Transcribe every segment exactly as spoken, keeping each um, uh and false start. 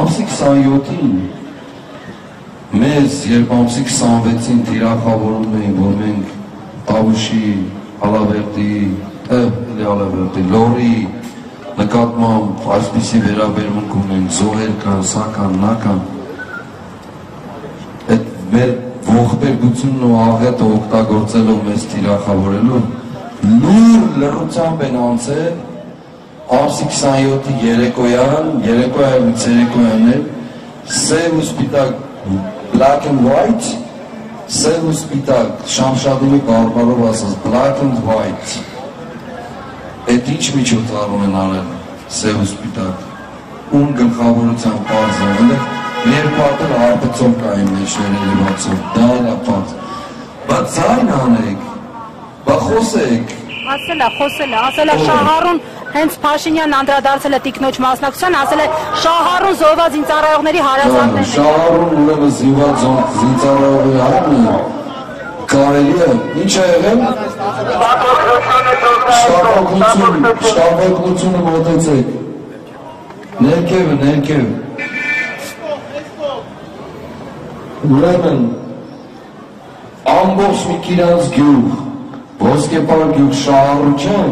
ամսի քսանյոթին մեզ երբ ամսի քսանվեցին թիրախավորում էին, որ մենք Տավուշի, Ալավերդի, Ալավերդի, Լորի նկատմամբ այսպիսի վերաբերմունք ունենք, զոհեր կան, սա կան, նա կան, այդ մեր ողբերգությունն ու աղետը օգտագործելով մեզ թիրախավորելով լուր լռությամբ են անցել ամսի քսանյոթի երեկոյան, երեկոյանից երեկոյաններ, սև ու սպիտակ black and white, սև ու սպիտակ, շամշադումի բարբարով ասած, black and white, այդ ինչ միջոցառում են արել, սև ու սպիտակ, ում գլխավորության պարզ են, մեր պատերը հարպեցով կային մեջները լիվացով, դա էլ ապատ, բա ձայն անեք, բա խոսեք, ասել է, խոսել է, ասել է Շահառուն հենց Փաշինյանն անդրադարձել է տիկնոջ մասնակցության, ասել է Շահառուն զոհված զինծառայողների հարազատներն են։ Շահառուն ուրեմն զինված զինծառայողների հայտնի կարելի է, ինչ է եղել։ Շտապօգնությունը մոտեցեք։ Ներքևը, ներքև։ Ուրեմն ամբողջ մի Կիրանց գյուղ, Ոսկեպար գյուղ Շահառուչյան,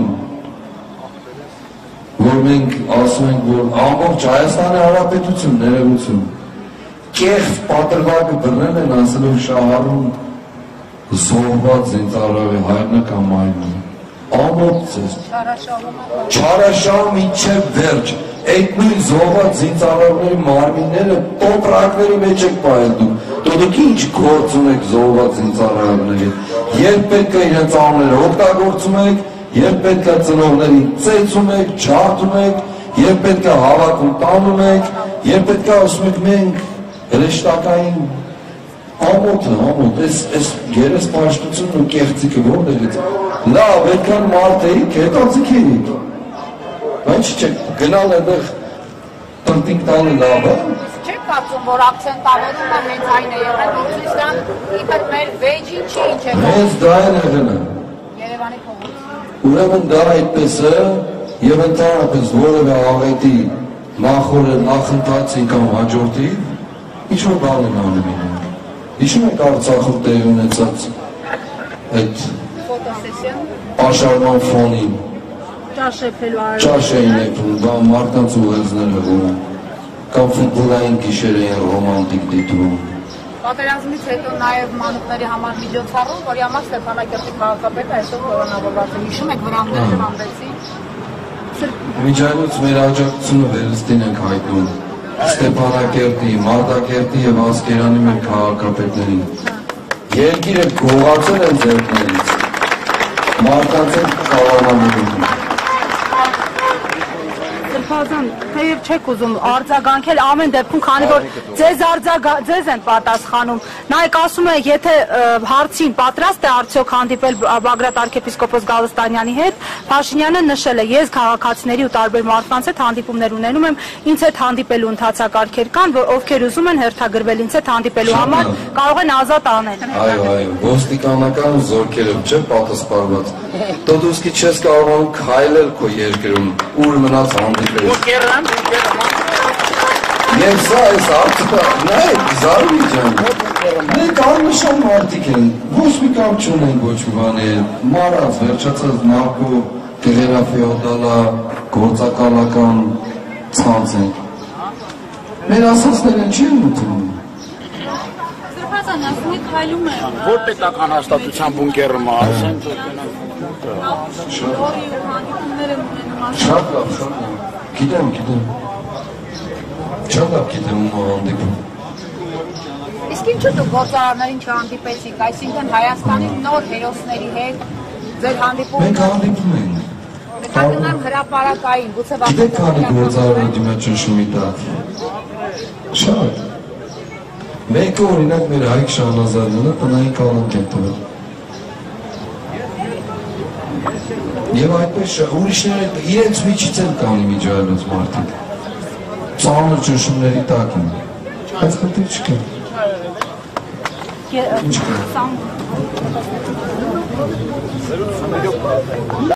որ մենք ասում ենք, որ ամբողջ Հայաստանի Հանրապետություն ներողություն կեղծ պատրվակը բռնել են ասելով Շահառուն զոհված զինծառայողի հայրն կամ այլն ամոթ է չարաշահը մինչև վերջ այդ նույն զոհված զինծառայողների մարմինները տոպրակների մեջ եք պահել դուք դուք ինչ գործ ունեք զոհված զինծառայողների երբ պետք է իրենց անունները օգտագործում եք երբ պետք է ծնողներին ծեծում եք, ջարդում եք, երբ պետք է հավաքում տանում եք, երբ պետք է ասում եք մենք հրեշտակային ամոթը, ամոթ, այս երես պաշտությունն ու կեղծիկը որտեղից լավ, այդքան մարդ էիք, հետացիք էիք բայց չեք գնալ այդեղ տնտինք տալը լավ է Չեք կարծում, որ ակցենտավորումը հենց այն է եղել, որ Ռուսաստան իբր մեր վեճին չի ինչ է հենց դա է եղել Երևանի փողոց Ուրեմն դա այդպես է և ընդհանրապես որևէ աղետի նախորը նախընթացին կամ հաջորդի ինչ-որ բան են անում իրենք Հիշում եք Արցախում տեղի ունեցած այդ պաշարման ֆոնին ճաշ էին եփում, դա մարդկանց ուղերձներ հղում կամ ֆուտբոլային գիշեր էին ռոմանտիկ դիտում Պատերազմից հետո նաև մանուկների համար միջոցառում, որի համար Ստեփանակերտի քաղաքապետը այսօր կորոնավորված է։ Հիշում եք վրաններ ժանվեցին։ Միջայնուց մեր աջակցությունը վերստին ենք հայտնում Ստեփանակերտի, Մարտակերտի և Ասկերանի մեր քաղաքապետներին։ Երկիրը գողացել են ձեռքներից, մարդկանց են կալանավորում։ Սրբազան, թեև չեք ուզում արձագանքել ամեն դեպքում, քանի որ ձեզ ձեզ են պատասխանում։ Նայեք ասում է, եթե հարցին պատրաստ է արդյոք հանդիպել Բագրատ arczepiskopos Գալստանյանի հետ, Փաշինյանը նշել է, ես քաղաքացիների ու տարբեր մարդկանց հետ հանդիպումներ ունենում եմ, ինձ հետ հանդիպելու ընթացակարգեր կան, ովքեր ուզում են հերթագրվել ինձ հետ հանդիպելու համար, կարող են ազատ անել։ Այո, այո, ոստիկանական զորքերով չէ պատասխանված։ Տոդուսկի չես կարողանում քայլել քո երկրում, ուր մնաց հանդիպել։ Եվ սա այս արդյոք, նայեք, Զարուհի ջան, մենք աննշան մարդիկ են, ոչ մի կապ չունենք ոչ մի բանի, մարած, վերջացած նախու, գեղերաֆեոդալա, գործակալական ցանց ենք։ Մեր ասածները չի են ուտում։ Սրբազան, ասում եք հայլում է։ Որ պետական հաստատության բունկերը մարսեն, Շատ լավ, շատ լավ, գիտեմ, գիտեմ, շատ լավ գիտեմ ում հանդիպում։ Իսկ ինչու դուք գործարարներին չհանդիպեցիք, այսինքն Հայաստանի նոր հերոսների հետ ձեր հանդիպումը։ Մենք հանդիպում ենք։ Կգնամ հրապարակային, գուցե Գիտեք քանի գործարարը դիմաճնշումի տակ։ Շատ։ Մեկը օրինակ մեր Հայկ Շահնազարյանը տնային կալանք է տվել։ Եվ այդպես ուրիշները իրենց միջից են կան իմիջայլոց մարդիկ։ Ծանր ճնշումների տակ են։ Բայց խնդիր չկա։ Ինչ կա։